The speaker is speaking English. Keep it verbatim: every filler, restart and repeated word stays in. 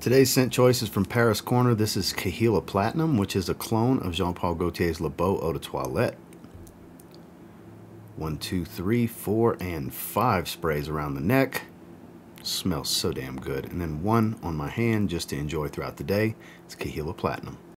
Today's scent choice is from Paris Corner. This is Gaultier Platinum, which is a clone of Jean-Paul Gaultier's Le Beau Eau de Toilette. One, two, three, four, and five sprays around the neck. Smells so damn good. And then one on my hand just to enjoy throughout the day. It's Gaultier Platinum.